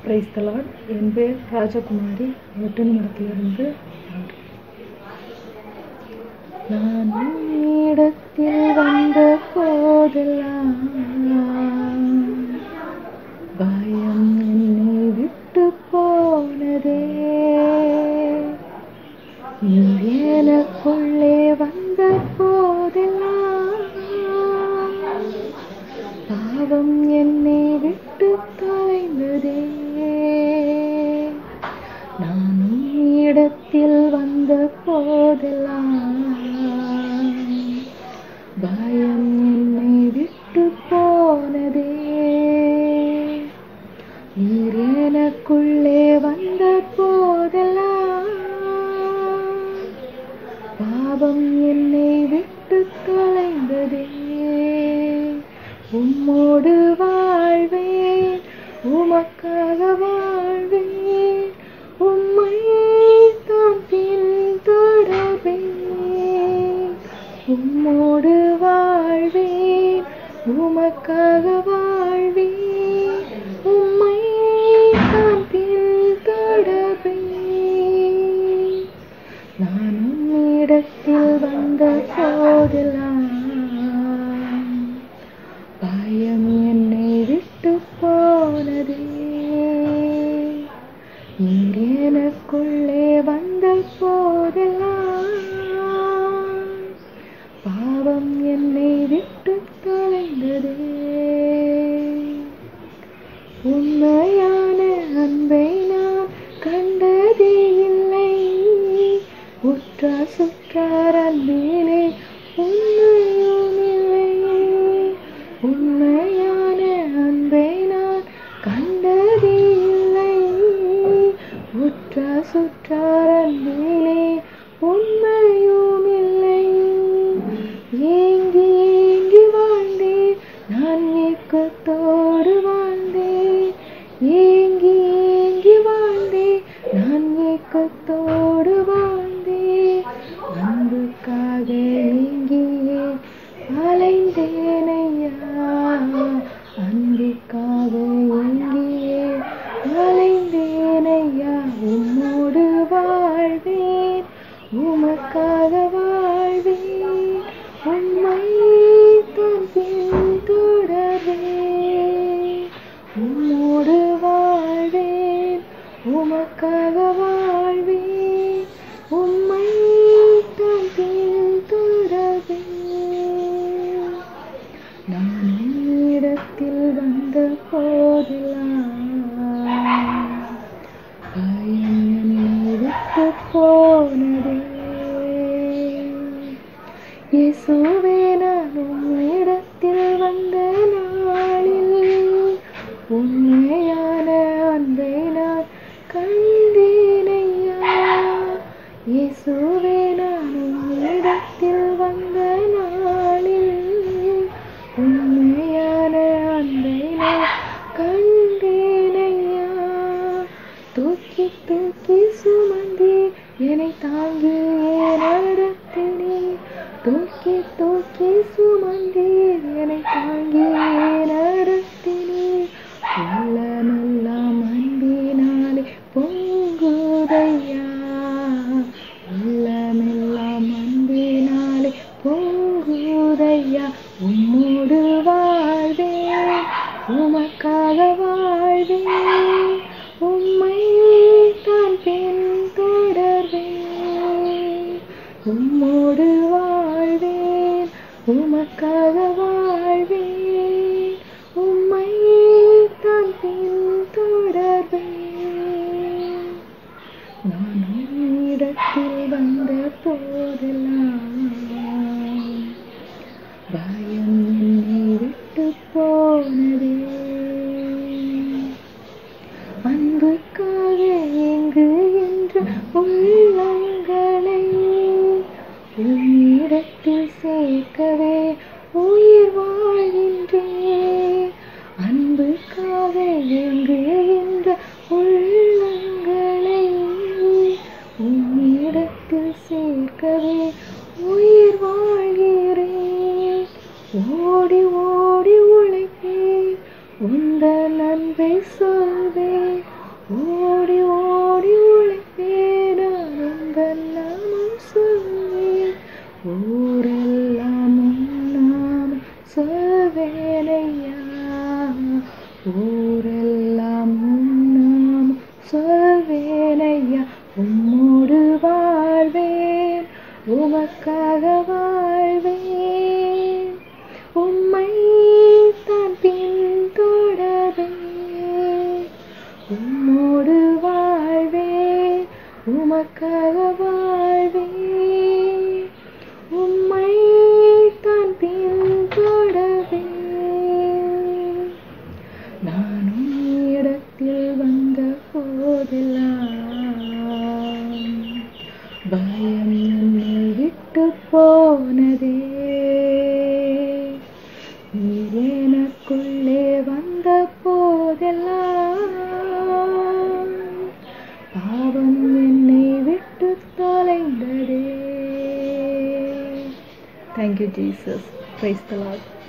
Praise the Lord. என் பேர் ராஜகுமாரி, வெட்டுனிமடத்திலிருந்து. நான் இடத்தில் வந்த போதெல்லாம் பயம் என்னை விட்டு போனதே. எனக்குள்ளே வந்த போதெல்லாம் பாவம் என்னை விட்டு தொலைந்ததே. நான் இடத்தில் வந்த போதெல்லாம் பயம் என்னை விட்டு போனதே. நீர் எனக்குள்ளே வந்த போதெல்லாம் பாவம் என்னை விட்டு தொலைந்ததே. உம்மோடு வாழ்வேன், உமக்காக வாழ்வேன், உம்மை தான் பின்தொடர்வேன். உம்மோடு வாழ்வேன், உமக்காக வாழ்வேன், உம்மை தான் பின்தொடர்வேன். நான் உன்னிடத்தில் வந்த போதெல்லாம் பயம் என்னை விட்டு போனதே. நீர் எனக்குள்ளே வந்த போதெல்லாம் பாவம் என்னை விட்டு தொலைந்ததே. உண்மையான அன்பை நான் கண்டதே இல்லை, உற்றார் சுற்றார் அன்பிலே உண்மையும் இல்லை. உண்மையான அன்பை நான் கண்டதே இல்லை, உற்றார் சுற்றார் அன்பிலே உண்மையும் இல்லை. ஏங்கி ஏங்கி வாழ்ந்தேன், நான் ஏக்கத்தோடு வாழ்ந்தேன். ஏங்கி ஏங்கி வாழ்ந்தேன், நான் ஏக்கத்தோடு வாழ்ந்தேன். அன்புக்காக ஏங்கியே அலைந்தேனையா, அன்புக்காக ஏங்கியே அலைந்தேனையா. உம்மோடு வாழ்வேன், உமக்காக வாழ்வேன், உம்மை தான் பின்தொடர்வேன். உம்மோடு வாழ்வேன், உமக்காக வாழ்வேன், உம்மை தான் பின்தொடர்வேன். நான் உன்னிடத்தில் வந்த போதெல்லாம் பயம் என்னை விட்டு போனதே. இயேசுவே, நான் உன்னிடத்தில் வந்த நாளில் உண்மையான அன்பை நான் கண்டேனையா. இயேசுவே, நான் உன்னிடத்தில் வந்த நாளில் உண்மையான அன்பை நான் கண்டேனையா. தூக்கி தூக்கி சுமந்தி என்னை தாங்கியே நடத்தினே. தூக்கி தூக்கி சுமந்தி என்னை தாங்கியே நடத்தினே. உள்ளமெல்லாம் அன்பினாலே பொங்குதையா, உள்ளமெல்லாம் அன்பினாலே பொங்குதையா. உம்மோடு வாழ்வேன், உமக்காக வாழ்வேன், உம்மை தான் பின்தொடர்வேன். உம்மோடு வாழ்வேன், உமக்காக வாழ்வேன், உம்மை தான் பின்தொடர்வேன். நான் உன்னிடத்தில் வந்த போதெல்லாம் பயம் என்னை விட்டு போனதே. அன்புக்காக ஏங்குகின்ற உள்ளங்களை உன்னிடத்தில் சேர்க்கவே உயிர் வாழ்கின்றேன். அன்புக்காக ஏங்குகின்ற உள்ளங்களை உன்னிடத்தில் சேர்க்கவே உயிர் வாழ்கிறேன். ஓடி ஓடி உழைப்பேன், உந்தன் அன்பை சொல்வேன். சொல்வேனையா, ஊரெல்லாம் உன்னாம் சொல்வேனையா. உம்மோடு வாழ்வேன், உமக்காக வாழ்வேன், உம்மை தான் பின்தொடர்வேன். உம்மோடு வாழ்வேன், உமக்காக வாழ்வேன், உம்மை தான் பின்தொடர்வேன். நானும் இடத்தில் வந்த போதெல்லாம் பயம் என்னை விட்டு போனதே. நீர் எனக்குள்ளே வந்த போதெல்லாம் பாவம் என்னை விட்டு தொலைந்ததே. Thank you, Jesus. Praise the Lord.